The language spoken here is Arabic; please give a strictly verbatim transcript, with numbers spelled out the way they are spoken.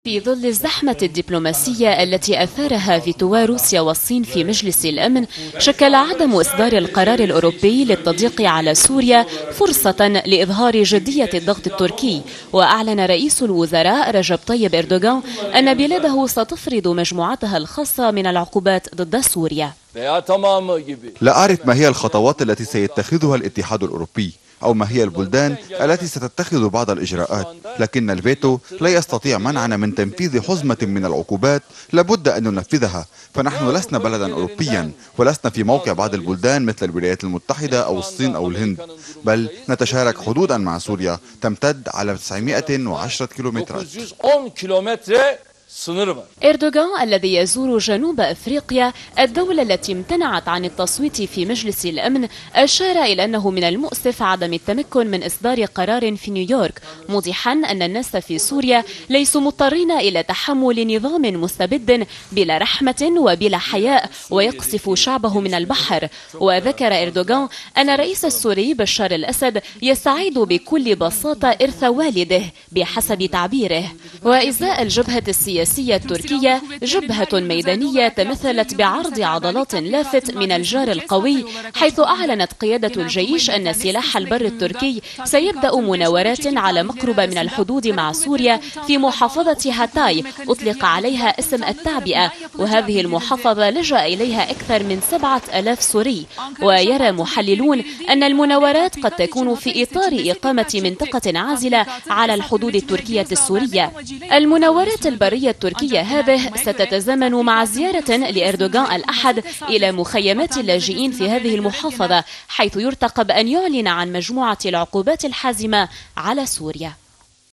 في ظل الزحمة الدبلوماسية التي أثارها فيتوا روسيا والصين في مجلس الأمن، شكل عدم إصدار القرار الأوروبي للتضييق على سوريا فرصة لإظهار جدية الضغط التركي. وأعلن رئيس الوزراء رجب طيب إردوغان أن بلاده ستفرض مجموعتها الخاصة من العقوبات ضد سوريا. لا أعرف ما هي الخطوات التي سيتخذها الاتحاد الأوروبي أو ما هي البلدان التي ستتخذ بعض الإجراءات، لكن الفيتو لا يستطيع منعنا من تنفيذ حزمة من العقوبات لابد أن ننفذها، فنحن لسنا بلدا أوروبيا ولسنا في موقع بعض البلدان مثل الولايات المتحدة أو الصين أو الهند، بل نتشارك حدودا مع سوريا تمتد على تسعمائة وعشرة كيلومترات. إردوغان الذي يزور جنوب أفريقيا، الدولة التي امتنعت عن التصويت في مجلس الأمن، أشار إلى أنه من المؤسف عدم التمكن من إصدار قرار في نيويورك، موضحا أن الناس في سوريا ليسوا مضطرين إلى تحمل نظام مستبد بلا رحمة وبلا حياء ويقصف شعبه من البحر. وذكر إردوغان أن الرئيس السوري بشار الأسد يستعيد بكل بساطة إرث والده بحسب تعبيره. وإزاء الجبهة السياسية السياسية التركية، جبهة ميدانية تمثلت بعرض عضلات لافت من الجار القوي، حيث أعلنت قيادة الجيش أن سلاح البر التركي سيبدأ مناورات على مقربة من الحدود مع سوريا في محافظة هاتاي أطلق عليها اسم التعبئة، وهذه المحافظة لجأ إليها أكثر من سبعة آلاف سوري. ويرى محللون أن المناورات قد تكون في إطار إقامة منطقة عازلة على الحدود التركية السورية. المناورات البرية التركية هذه ستتزامن مع زيارة لإردوغان الأحد إلى مخيمات اللاجئين في هذه المحافظة، حيث يرتقب أن يعلن عن مجموعة العقوبات الحازمة على سوريا.